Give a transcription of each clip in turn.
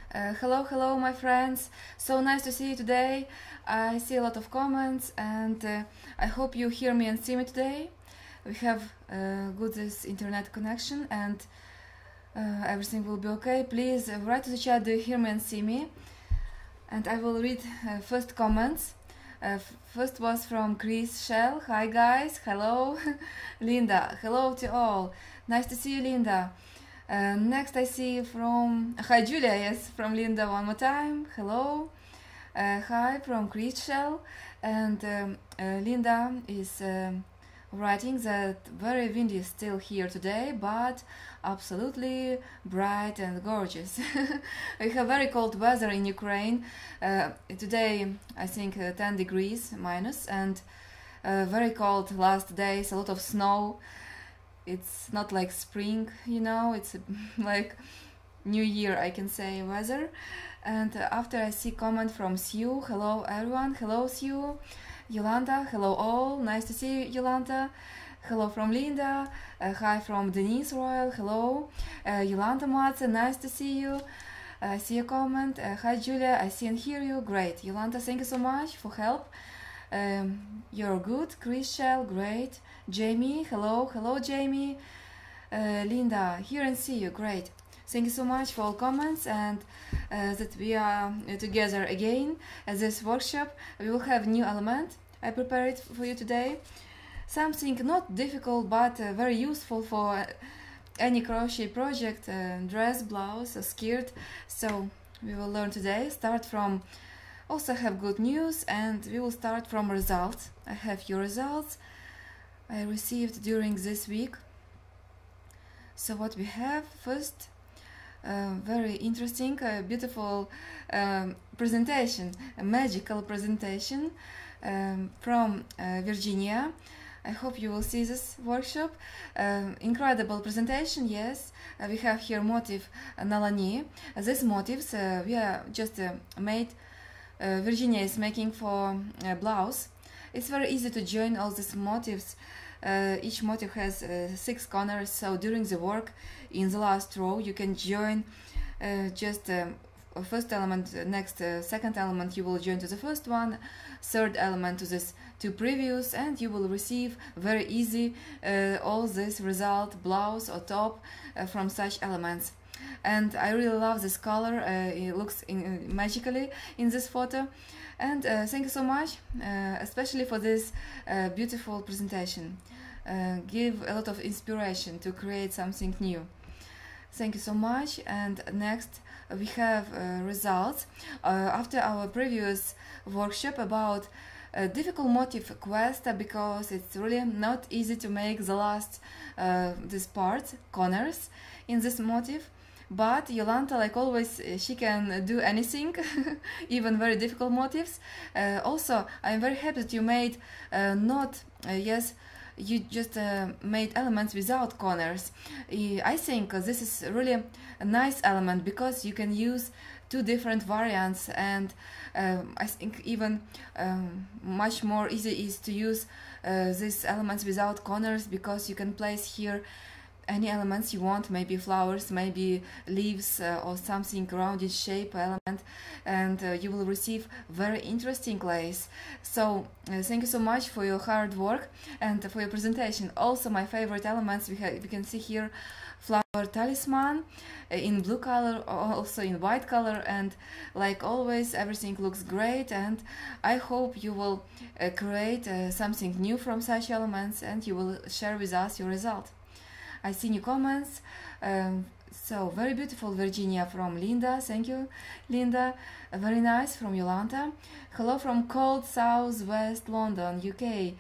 Hello, hello, my friends. So nice to see you today. I see a lot of comments, and I hope you hear me and see me today. We have good this internet connection, and everything will be okay. Please write to the chat, do you hear me and see me? And I will read first comments. First was from Chris Shell. Hi guys, hello. Linda, hello to all. Nice to see you, Linda. Next I see from hi Julia, yes, from Linda one more time. Hello. Hi from Chris Shell. And Linda is writing that very windy still here today, but absolutely bright and gorgeous. We have very cold weather in Ukraine. Today I think 10 degrees minus, and very cold last days, a lot of snow. It's not like spring, you know, it's like New Year, I can say, weather. And after I see comment from Sue. Hello everyone. Hello Sue. Yolanda, hello all, nice to see you, Yolanda. Hello from Linda. Hi from Denise Royal. Hello. Yolanda Matze, nice to see you. I see a comment. Hi Julia, I see and hear you. Great. Yolanda, thank you so much for help. You're good. Chris Shell, great. Jamie, hello. Hello Jamie. Linda, hear and see you. Great. Thank you so much for all comments, and that we are together again at this workshop. We will have new element. I prepared for you today. Something not difficult, but very useful for any crochet project, dress, blouse, or skirt. So we will learn today. Start from, also have good news, and we will start from results. I have your results I received during this week. So what we have first, very interesting, beautiful presentation, a magical presentation from Virginia. I hope you will see this workshop. Incredible presentation, yes. We have here motif Nalani. These motifs we are just made, Virginia is making for a blouse. It's very easy to join all these motifs. Each motif has 6 corners, so during the work in the last row you can join just first element, next second element you will join to the first one, third element to this 2 previous, and you will receive very easy all this result, blouse or top from such elements. And I really love this color. It looks magically in this photo. And thank you so much, especially for this beautiful presentation. Give a lot of inspiration to create something new. Thank you so much. And next we have results after our previous workshop about difficult motif quest, because it's really not easy to make the last this part, corners in this motif. But Yolanda, like always, she can do anything, even very difficult motifs. Also, I'm very happy that you made yes, you just made elements without corners. I think this is really a nice element, because you can use 2 different variants, and I think even much more easy is to use these elements without corners, because you can place here any elements you want, maybe flowers, maybe leaves, or something rounded shape element, and you will receive very interesting lace. So thank you so much for your hard work and for your presentation. Also my favorite elements, we can see here flower talisman in blue color, also in white color, and like always everything looks great, and I hope you will create something new from such elements, and you will share with us your result. I see new comments. So very beautiful, Virginia, from Linda. Thank you, Linda. Very nice from Yolanda. Hello from cold southwest London, UK.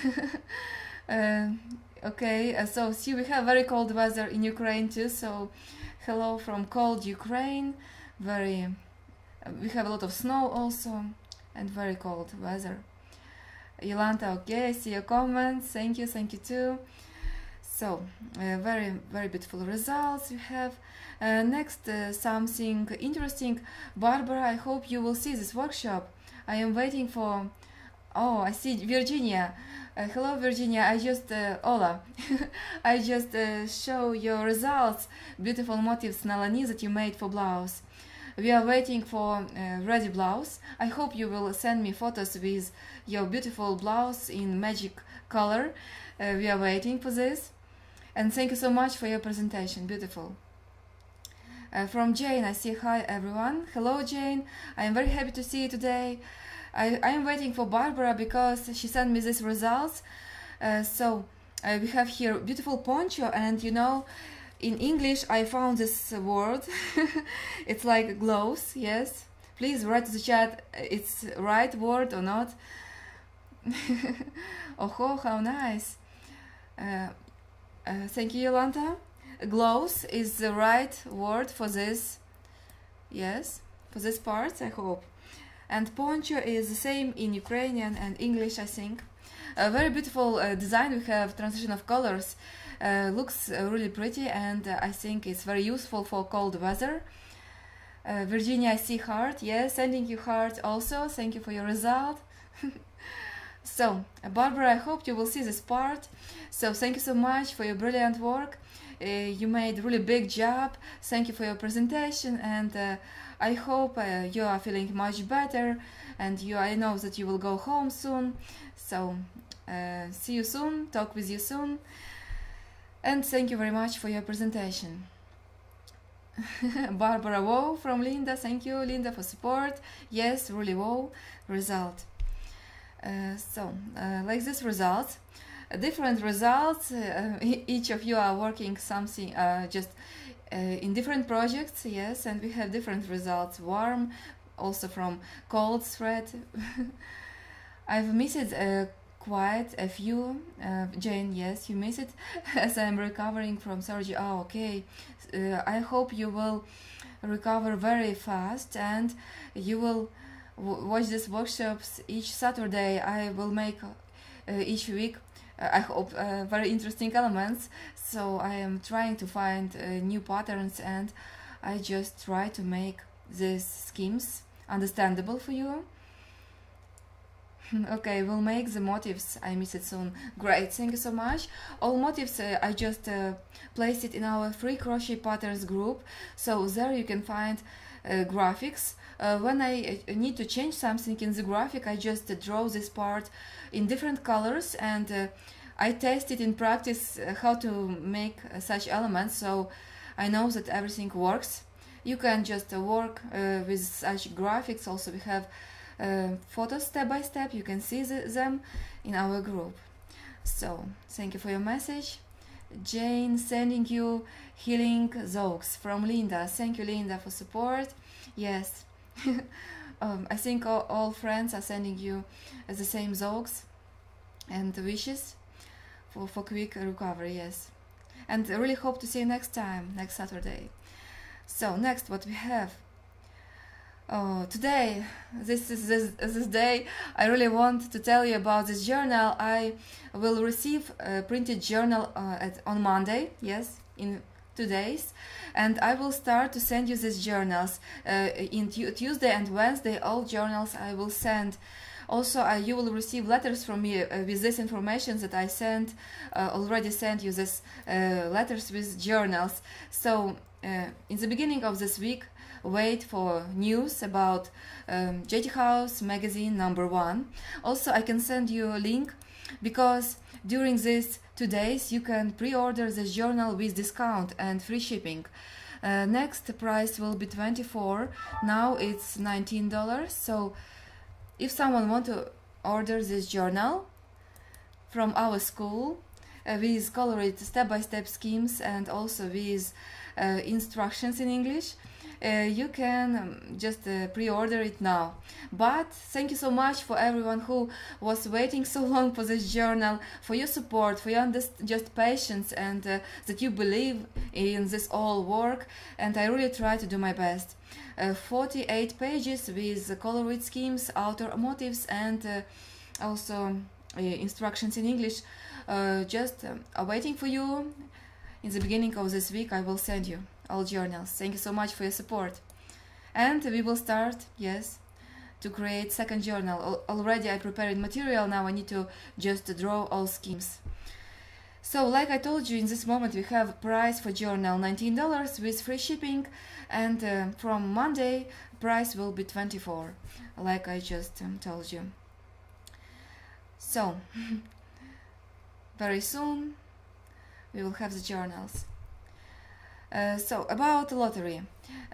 Okay, so see, we have very cold weather in Ukraine too. So hello from cold Ukraine. We have a lot of snow also, and very cold weather. Yolanda, okay, I see your comments. Thank you too. So, very beautiful results you have. Next, something interesting. Barbara, I hope you will see this workshop. I am waiting for... Oh, I see Virginia. Hello Virginia, I just... Ola. I just show your results. Beautiful motifs Nalani that you made for blouse. we are waiting for ready blouse. I hope you will send me photos with your beautiful blouse in magic color. We are waiting for this. And thank you so much for your presentation. Beautiful. From Jane, I see hi everyone. Hello Jane, I am very happy to see you today. I am waiting for Barbara because she sent me these results. We have here beautiful poncho, and you know, in English I found this word. It's like gloves, yes. Please write to the chat it's right word or not. Oh, how nice. Thank you, Yolanta. Gloves is the right word for this. Yes, for this part, I hope. And poncho is the same in Ukrainian and English, I think. A very beautiful design. We have transition of colors. Looks really pretty, and I think it's very useful for cold weather. Virginia, I see heart. Yes, sending you heart also. Thank you for your result. So, Barbara, I hope you will see this part. So, thank you so much for your brilliant work. You made a really big job. Thank you for your presentation, and I hope you are feeling much better, and I know that you will go home soon. So, see you soon, talk with you soon, and thank you very much for your presentation. Barbara, wow, from Linda. Thank you, Linda, for support. Yes, really wow result. Like this results, different results. Each of you are working something in different projects, yes, and we have different results. Warm, also from cold thread. I've missed quite a few. Jane, yes, you miss it, as I'm recovering from surgery. Oh, okay. I hope you will recover very fast, and you will watch these workshops each Saturday. I will make each week, I hope, very interesting elements. So I am trying to find new patterns, and I just try to make these schemes understandable for you. Okay, we'll make the motifs. I miss it soon. Great, thank you so much. All motifs I just placed it in our free crochet patterns group, so there you can find graphics. When I need to change something in the graphic, I just draw this part in different colors, and I test it in practice how to make such elements, so I know that everything works. You can just work with such graphics. Also, we have photos step by step. You can see them in our group. So, thank you for your message. Jane, sending you healing zogs from Linda. Thank you, Linda, for support. Yes. I think all friends are sending you the same zogs and wishes for quick recovery, yes. And I really hope to see you next time, next Saturday. So, next, what we have. Oh, today, this day, I really want to tell you about this journal. I will receive a printed journal on Monday, yes, in 2 days, and I will start to send you these journals in Tuesday and Wednesday. All journals I will send. Also, you will receive letters from me with this information that I already sent you this letters with journals. So in the beginning of this week, wait for news about JT House magazine #1. Also, I can send you a link, because during these 2 days you can pre-order this journal with discount and free shipping. Next price will be $24. Now it's $19. So if someone want to order this journal from our school with colored step-by-step schemes and also with instructions in English, you can just pre-order it now. But thank you so much for everyone who was waiting so long for this journal, for your support, for your just patience, and that you believe in this all work, and I really try to do my best. 48 pages with colored schemes, outer motifs, and also instructions in English, just waiting for you. In the beginning of this week I will send you all journals. Thank you so much for your support. And we will start, yes, to create second journal. Already I prepared material, now I need to just draw all schemes. So like I told you, in this moment we have price for journal $19 with free shipping, and from Monday price will be $24, like I just told you. So very soon we will have the journals. So about the lottery.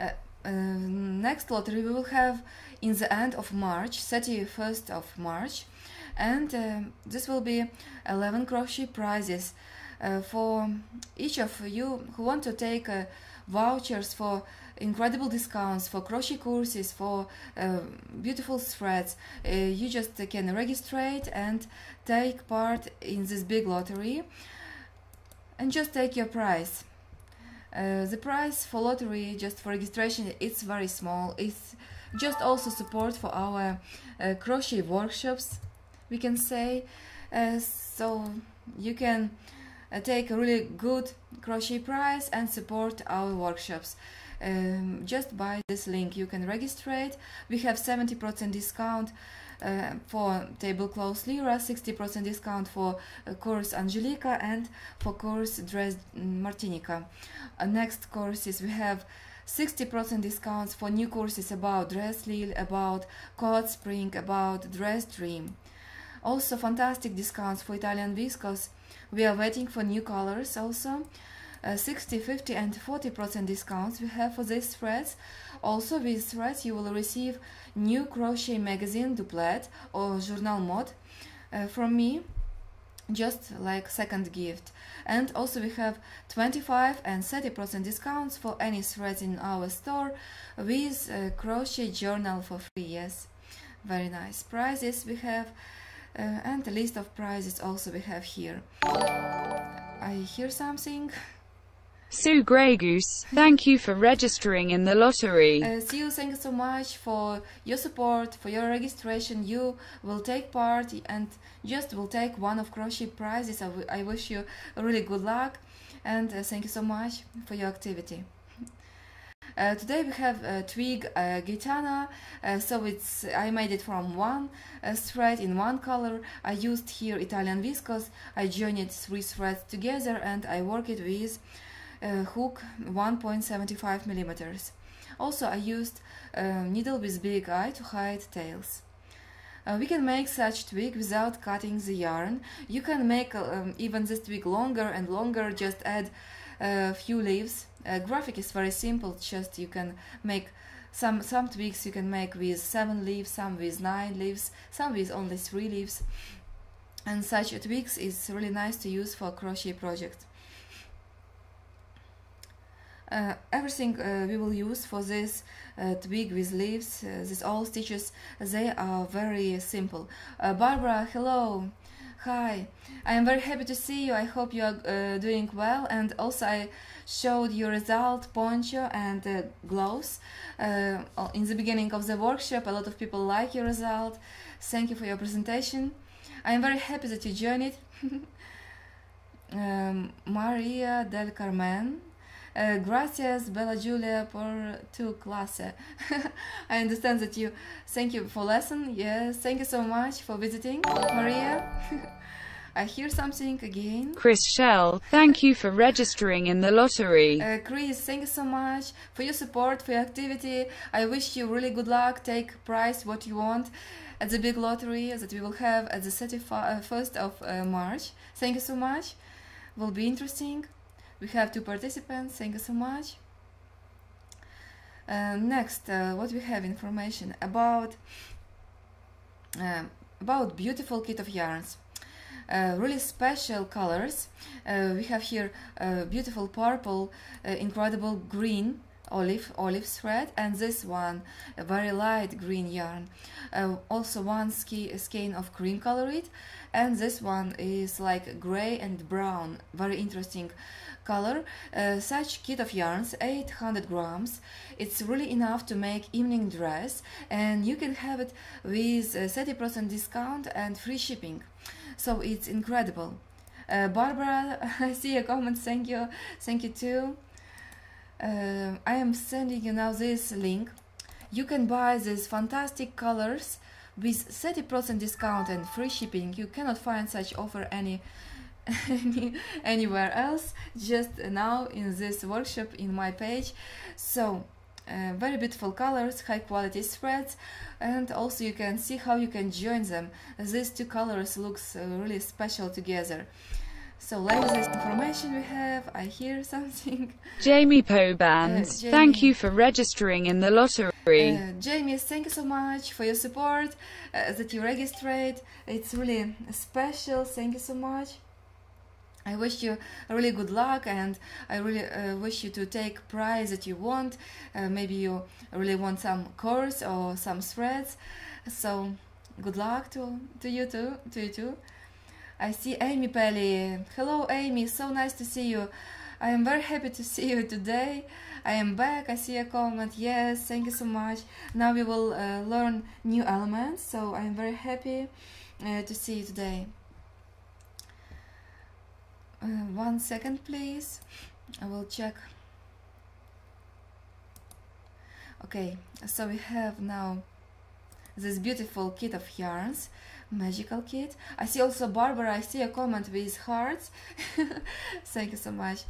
Next lottery we will have in the end of March, 31st of March, and this will be 11 crochet prizes for each of you who want to take vouchers for incredible discounts for crochet courses, for beautiful threads. You just can register and take part in this big lottery and just take your prize. The price for lottery, just for registration, it's very small. It's just also support for our crochet workshops, we can say. So you can take a really good crochet price and support our workshops. Just by this link you can register. We have 70% discount for tablecloth Lyra, 60% discount for course Angelica, and for course Dress Martinica. Next courses we have 60% discounts for new courses about Dress Lil, about Cold Spring, about Dress Dream. Also fantastic discounts for Italian viscose. We are waiting for new colors also. 60, 50 and 40% discounts we have for these threads. Also with threads you will receive new crochet magazine Duplet or Journal Mode from me, just like second gift. And also we have 25 and 30% discounts for any threads in our store with crochet journal for free. Yes, very nice prizes we have, and a list of prizes also we have here. I hear something. Sue Grey Goose, thank you for registering in the lottery. Sue, thank you so much for your support, for your registration. You will take part and just will take one of crochet prizes. I wish you really good luck, and thank you so much for your activity. Today we have twig Gitana, so I made it from one thread in one color. I used here Italian viscose. I joined 3 threads together and I worked it with hook 1.75 millimeters. Also I used needle with big eye to hide tails. We can make such twig without cutting the yarn. You can make even this twig longer and longer, just add a few leaves. Graphic is very simple, just you can make some twigs you can make with 7 leaves, some with 9 leaves, some with only 3 leaves, and such twigs is really nice to use for crochet project. Everything we will use for this twig with leaves, these all stitches, they are very simple. Barbara, hello, hi, I am very happy to see you. I hope you are doing well, and also I showed your result poncho and gloves in the beginning of the workshop. A lot of people like your result. Thank you for your presentation. I am very happy that you joined it. Maria del Carmen, gracias Bella Julia por tu clase. I understand that you, thank you for lesson. Yes, thank you so much for visiting, Maria. I hear something again. Chris Shell, thank you for registering in the lottery. Chris, thank you so much for your support, for your activity. I wish you really good luck. Take prize what you want at the big lottery that we will have at the 31st of March. Thank you so much. Will be interesting. We have 2 participants. Thank you so much. Next, what we have information about beautiful kit of yarns. Really special colors. We have here beautiful purple, incredible green olive thread, and this one a very light green yarn. Also one skein of cream colored, and this one is like gray and brown, very interesting color. Such kit of yarns, 800 grams. It's really enough to make evening dress, and you can have it with 30% discount and free shipping. So it's incredible. Barbara, I see your comments. Thank you too. I am sending you now this link. You can buy these fantastic colors with 30% discount and free shipping. You cannot find such offer anywhere else, just now in this workshop in my page. So very beautiful colors, high quality threads, and also you can see how you can join them. These two colors looks really special together. So like this information we have, I hear something. Jamie Pobans, thank you for registering in the lottery. Jamie, thank you so much for your support, that you registered. It's really special, thank you so much. I wish you really good luck, and I really wish you to take prize that you want. Maybe you really want some course or some threads. So good luck to you too. I see Amy Pelly. Hello Amy, so nice to see you. I am very happy to see you today. I am back. I see a comment. Yes, thank you so much. Now we will learn new elements, so I am very happy to see you today. 1 second please, I will check. Okay, so we have now this beautiful kit of yarns, magical kit. I see also Barbara, I see a comment with hearts. Thank you so much.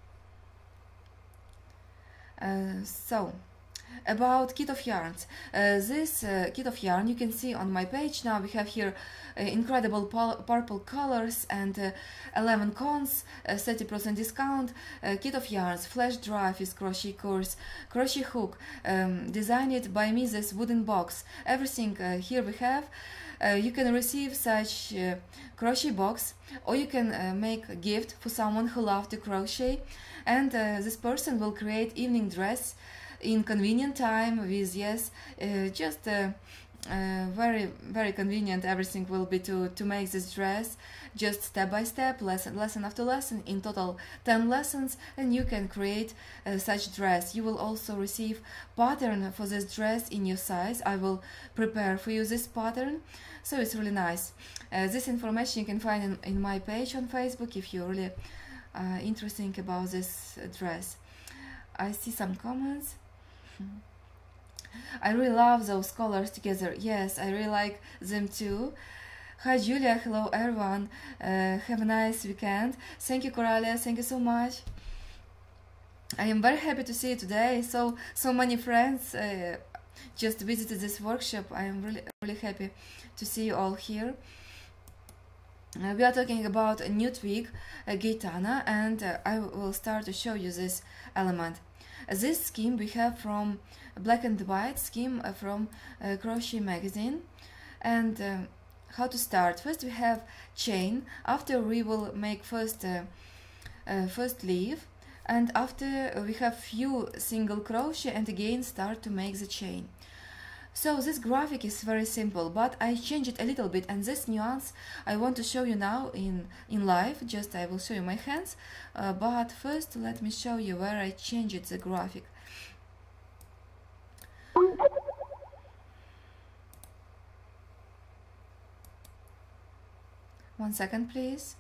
So about kit of yarns, this kit of yarn you can see on my page. Now we have here incredible purple colors and 11 cones, 30% discount, kit of yarns, flash drive with crochet course, crochet hook, designed by me, this wooden box, everything here we have. You can receive such crochet box, or you can make a gift for someone who loves to crochet, and this person will create evening dress in convenient time with, yes, just very convenient. Everything will be to make this dress just step by step, lesson after lesson, in total 10 lessons, and you can create such dress. You will also receive pattern for this dress in your size. I will prepare for you this pattern, so it's really nice. This information you can find in my page on Facebook if you're really interested about this dress. I see some comments. I really love those colors together. Yes, I really like them too. Hi Julia, hello everyone. Have a nice weekend. Thank you Coralia, thank you so much. I am very happy to see you today. So many friends just visited this workshop. I am really happy to see you all here. We are talking about a new twig, Gaetana, and I will start to show you this element. This scheme we have from Black and White scheme from Crochet Magazine. And how to start? First we have chain. After we will make first leaf, and after we have few single crochet and again start to make the chain. So this graphic is very simple, but I change it a little bit, and this nuance I want to show you now in live. Just I will show you my hands, but first let me show you where I changed the graphic. One second please.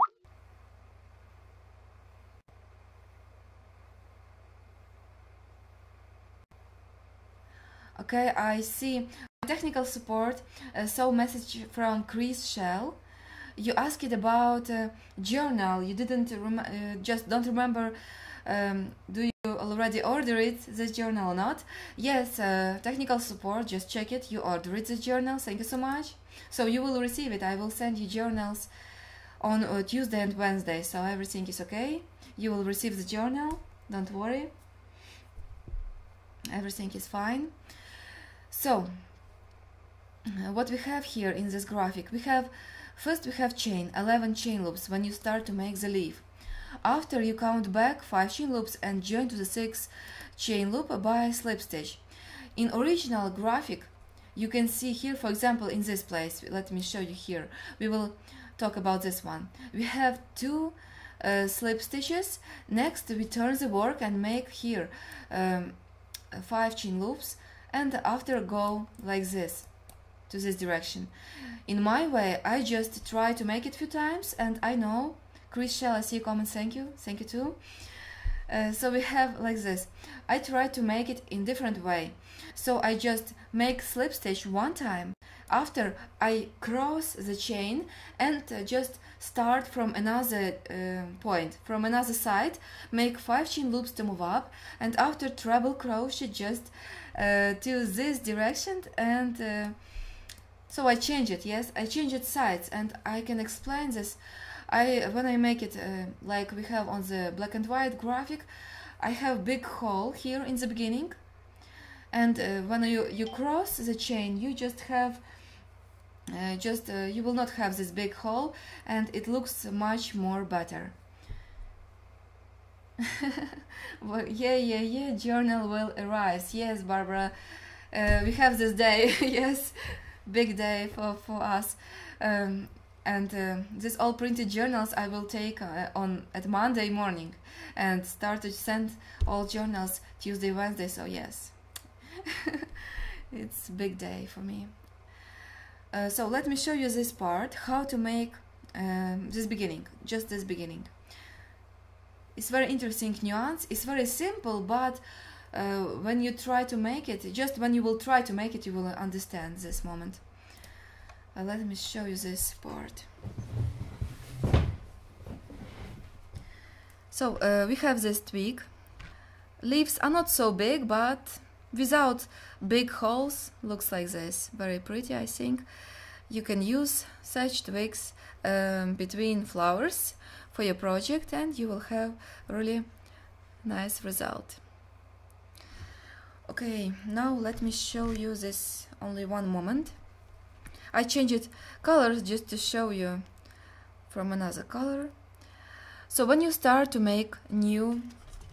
Okay, I see technical support. So message from Chris Shell. You asked about journal. You didn't just don't remember. Do you already order it, this journal or not? Yes, technical support. Just check it. You ordered this journal. Thank you so much. So you will receive it. I will send you journals on Tuesday and Wednesday. So everything is okay. You will receive the journal. Don't worry. Everything is fine. So what we have here in this graphic, we have first we have chain, 11 chain loops when you start to make the leaf. After you count back 5 chain loops and join to the 6th chain loop by slip stitch. In original graphic you can see here, for example, in this place, let me show you here, we will talk about this one. We have 2 slip stitches. Next we turn the work and make here 5 chain loops, and after go like this to this direction. In my way I just try to make it few times, and I know Chris Shell, I see your comment, thank you too. So we have like this. I try to make it in different way. So I just make slip stitch one time. after I cross the chain and just start from another point, from another side, make 5 chain loops to move up, and after treble crochet just to this direction, and so I change it. Yes, I change it sides, and I can explain this. When I make it like we have on the black and white graphic, I have big hole here in the beginning, and when you cross the chain, you just have you will not have this big hole, and it looks much more better. Well, yeah, journal will arrive. Yes, Barbara, we have this day. Yes, big day for us, and this all printed journals I will take on at Monday morning, and start to send all journals Tuesday, Wednesday. So yes, it's a big day for me. So let me show you this part, how to make this beginning, just this beginning. It's very interesting nuance. It's very simple, but when you try to make it, just when you will try to make it, you will understand this moment. Let me show you this part. So we have this twig. Leaves are not so big, but without big holes, looks like this. Very pretty, I think. You can use such twigs between flowers for your project, and you will have really nice result. Okay, now let me show you this only one moment. I changed colors just to show you from another color. So when you start to make new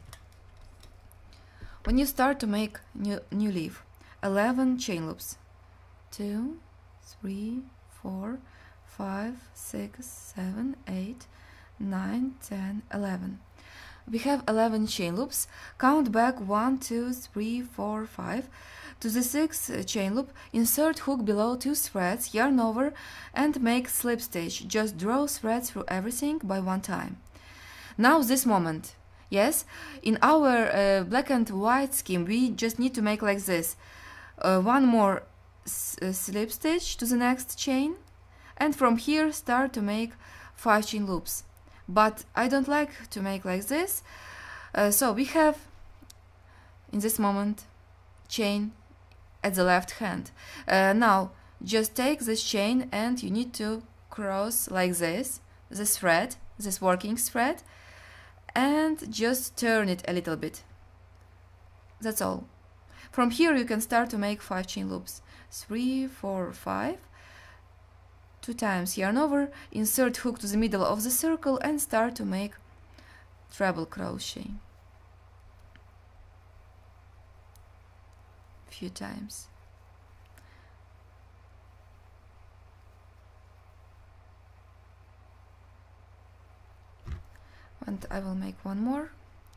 leaf, 11 chain loops, 2, 3, 4, 5, 6, 7, 8, 9, 10, 11. We have 11 chain loops. Count back 1, 2, 3, 4, 5. To the 6th chain loop, insert hook below 2 threads, yarn over, and make slip stitch. Just draw threads through everything by one time. Now this moment. Yes, in our black and white scheme, we just need to make like this. One more slip stitch to the next chain, and from here start to make 5 chain loops. But I don't like to make like this, so we have in this moment chain at the left hand. Now just take this chain and you need to cross like this thread, this working thread, and just turn it a little bit. That's all. From here you can start to make 5 chain loops. 3, 4, 5. 2 times yarn over, insert hook to the middle of the circle, and start to make treble crochet. Few times. And I will make one more.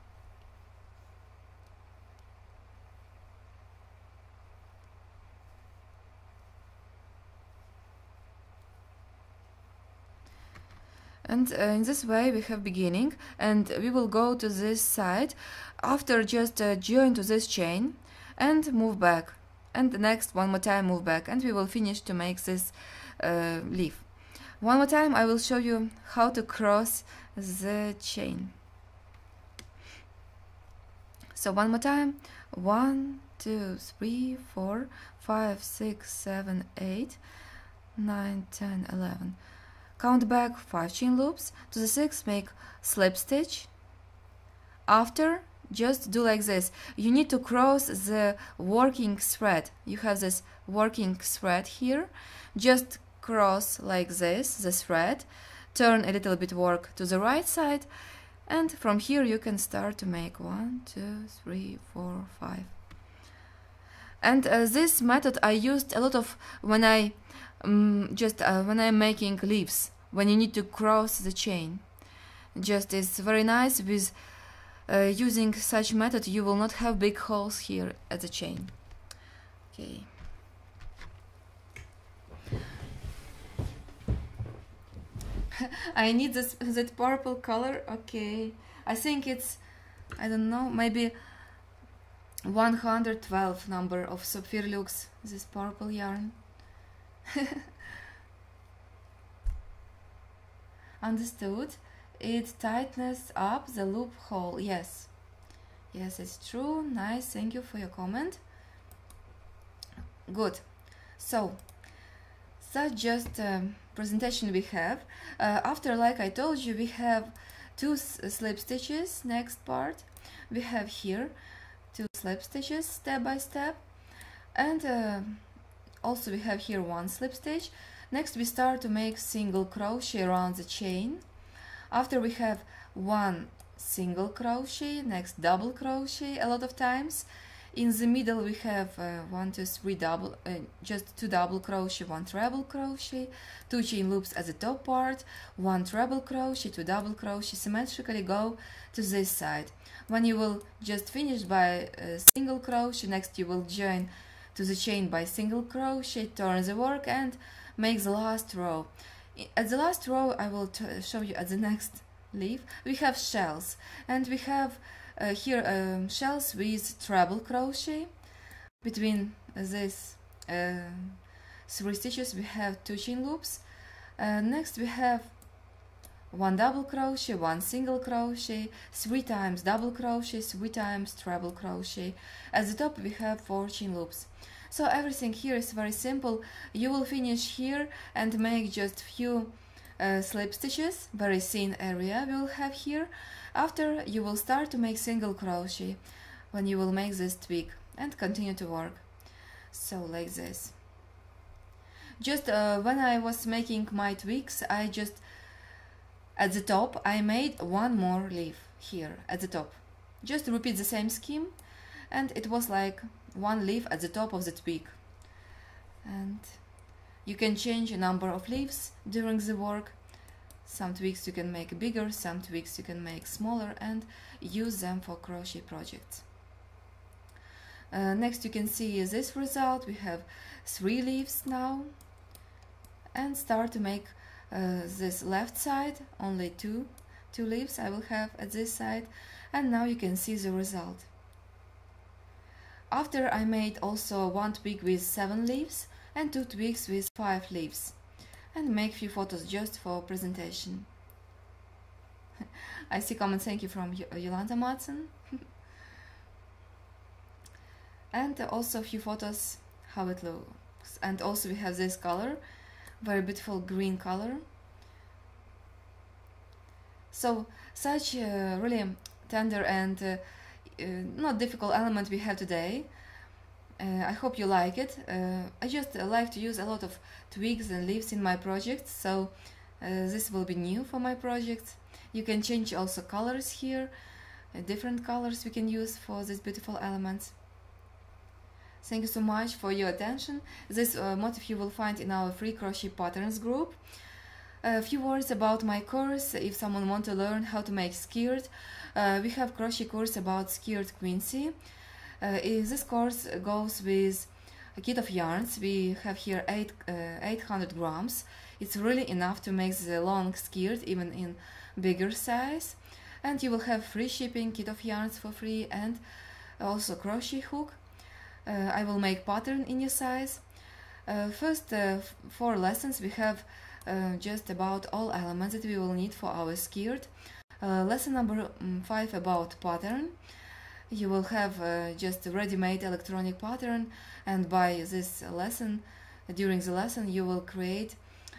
And in this way we have beginning, and we will go to this side after just join to this chain and move back, and the next one more time move back, and we will finish to make this leaf. One more time I will show you how to cross the chain. So one more time. 1, 2, 3, 4, 5, 6, 7, 8, 9, 10, 11. Count back 5 chain loops. To the 6th make slip stitch. After, just do like this. You need to cross the working thread. You have this working thread here. Just cross like this the thread. Turn a little bit work to the right side, and from here you can start to make 1, 2, 3, 4, 5. And this method I used a lot of when I when I'm making leaves, when you need to cross the chain. Just it's very nice with using such method. You will not have big holes here at the chain. Okay. I need that purple color. Okay, I think it's, I don't know, maybe 112 number of Sapphire Luxe, this purple yarn. Understood. It tightens up the loophole. Yes. Yes, it's true. Nice. Thank you for your comment. Good. So, that's just presentation we have. After, like I told you, we have two slip stitches. Next part, we have here 2 slip stitches step by step, and also we have here 1 slip stitch. Next we start to make single crochet around the chain. After we have 1 single crochet, next double crochet a lot of times. In the middle we have 1, 2, 3 double, just 2 double crochet, 1 treble crochet, 2 chain loops at the top part, 1 treble crochet, 2 double crochet, symmetrically go to this side. When you will just finish by single crochet, next you will join to the chain by single crochet, turn the work and make the last row. At the last row I will show you at the next leaf. We have shells, and we have here shells with treble crochet. Between these 3 stitches we have 2 chain loops. Next we have 1 double crochet, 1 single crochet, 3 times double crochet, 3 times treble crochet. At the top we have 4 chain loops. So everything here is very simple. You will finish here and make just few slip stitches, very thin area we will have here. After, you will start to make single crochet when you will make this twig and continue to work. So like this. Just when I was making my twigs, I just at the top I made 1 more leaf here at the top. Just repeat the same scheme, and it was like 1 leaf at the top of the twig. And you can change a number of leaves during the work. Some twigs you can make bigger, some twigs you can make smaller and use them for crochet projects. Next you can see this result. We have 3 leaves now, and start to make this left side, only two leaves I will have at this side, and now you can see the result. After I made also 1 twig with 7 leaves and 2 twigs with 5 leaves, and make few photos just for presentation. I see comments, thank you, from Yolanda Madsen. And also a few photos how it looks. And also we have this color, very beautiful green color. So such a really tender and not difficult element we have today. I hope you like it. I just like to use a lot of twigs and leaves in my projects, so this will be new for my projects. You can change also colors here, different colors we can use for these beautiful elements. Thank you so much for your attention. This motif you will find in our free crochet patterns group. A few words about my course. If someone wants to learn how to make skirt, we have crochet course about skirt quincy. This course goes with a kit of yarns. We have here 800 grams. It's really enough to make the long skirt even in bigger size. And you will have free shipping, kit of yarns for free, and also crochet hook. I will make pattern in your size. First 4 lessons we have just about all elements that we will need for our skirt. Lesson number 5 about pattern. You will have just a ready-made electronic pattern, and by this lesson, during the lesson, you will create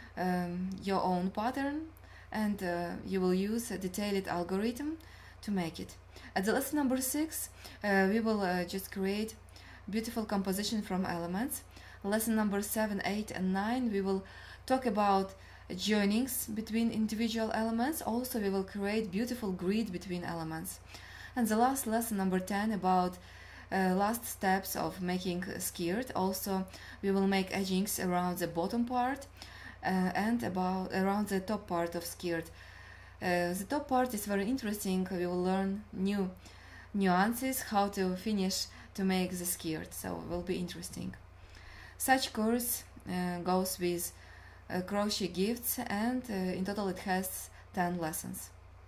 your own pattern, and you will use a detailed algorithm to make it. At the lesson number 6, we will just create beautiful composition from elements. Lesson number 7, 8, and 9, we will talk about joinings between individual elements. Also, we will create beautiful grid between elements. And the last lesson, number 10, about last steps of making a skirt. Also, we will make edgings around the bottom part and around the top part of skirt. The top part is very interesting. We will learn new nuances, how to finish to make the skirt, so it will be interesting. Such course goes with crochet gifts, and in total it has 10 lessons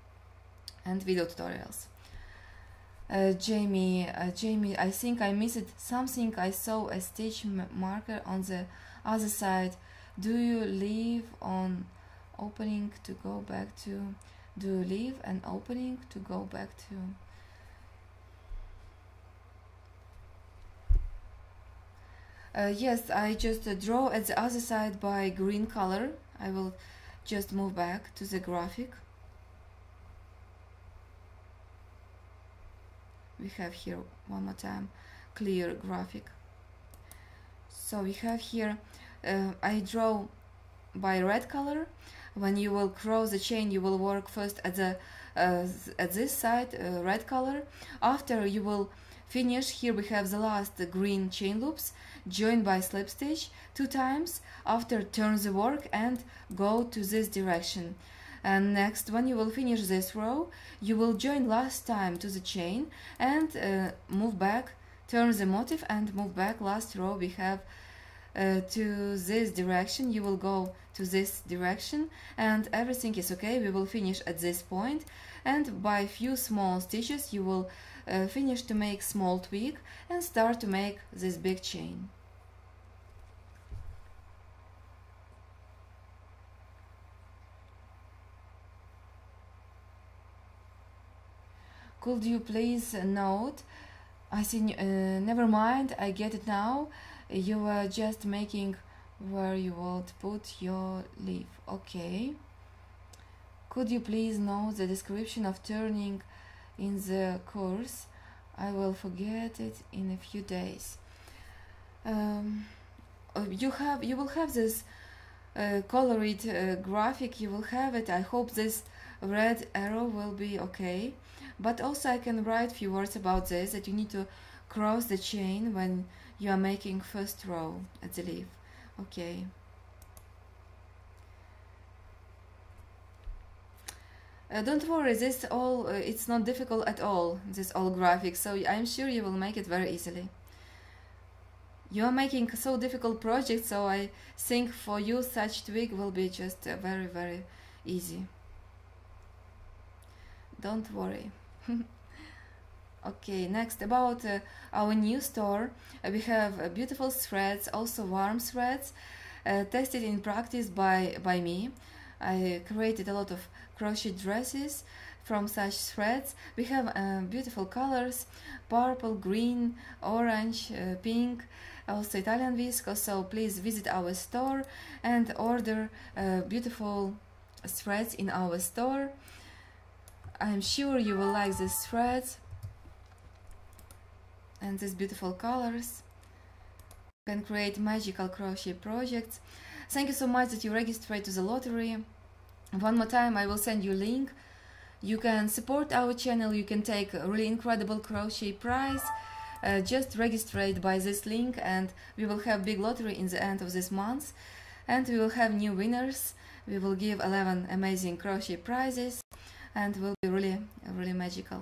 and video tutorials. Jamie, I think I missed something. I saw a stitch marker on the other side. Do you leave on opening to go back to? Do you leave an opening to go back to? Yes, I just draw at the other side by green color. I will just move back to the graphic. We have here one more time clear graphic. So we have here, I draw by red color. When you will cross the chain, you will work first at the at this side, red color. After you will finish, here we have the last green chain loops, join by slip stitch 2 times. After, turn the work and go to this direction. And next, when you will finish this row, you will join last time to the chain and move back, turn the motif and move back. Last row we have to this direction, you will go to this direction, and everything is okay. We will finish at this point, and by few small stitches you will finish to make small tweak and start to make this big chain. Could you please note? I see. Never mind, I get it now. You were just making where you would put your leaf. Okay. Could you please note the description of turning in the course? I will forget it in a few days. You will have this colored graphic. You will have it. I hope this red arrow will be okay. But also I can write few words about this, that you need to cross the chain when you are making first row at the leaf. Okay. Don't worry, this all it's not difficult at all, this all graphic, so I'm sure you will make it very easily. You are making so difficult projects, so I think for you such tweak will be just very, very easy. Don't worry. Okay, next about our new store. We have beautiful threads, also warm threads, tested in practice by me. I created a lot of crochet dresses from such threads. We have beautiful colors: purple, green, orange, pink, also Italian viscose. So please visit our store and order beautiful threads in our store. I'm sure you will like these threads and these beautiful colors. You can create magical crochet projects. Thank you so much that you registered to the lottery. One more time, I will send you a link. You can support our channel. You can take a really incredible crochet prize. Just register by this link, and we will have big lottery in the end of this month, and we will have new winners. We will give 11 amazing crochet prizes, and will be really magical.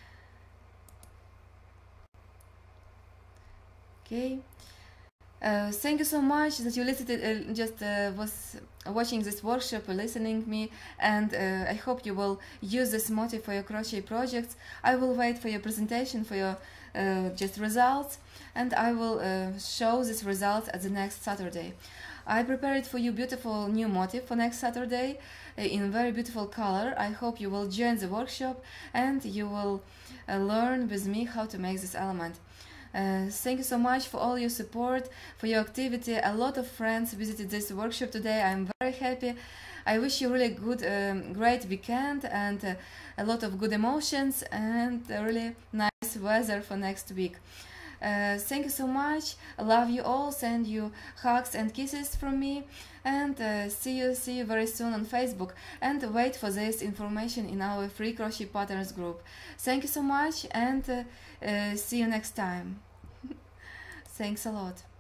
Okay. Thank you so much that you listened, was watching this workshop, listening me, and I hope you will use this motif for your crochet projects. I will wait for your presentation, for your just results, and I will show these results at the next Saturday. I prepared for you beautiful new motif for next Saturday in very beautiful color. I hope you will join the workshop and you will learn with me how to make this element. Thank you so much for all your support, for your activity. A lot of friends visited this workshop today. I'm very happy. I wish you really good, great weekend and a lot of good emotions and really nice weather for next week. Thank you so much. I love you all. Send you hugs and kisses from me, and see you very soon on Facebook, and wait for this information in our free crochet patterns group. Thank you so much, and see you next time. Thanks a lot.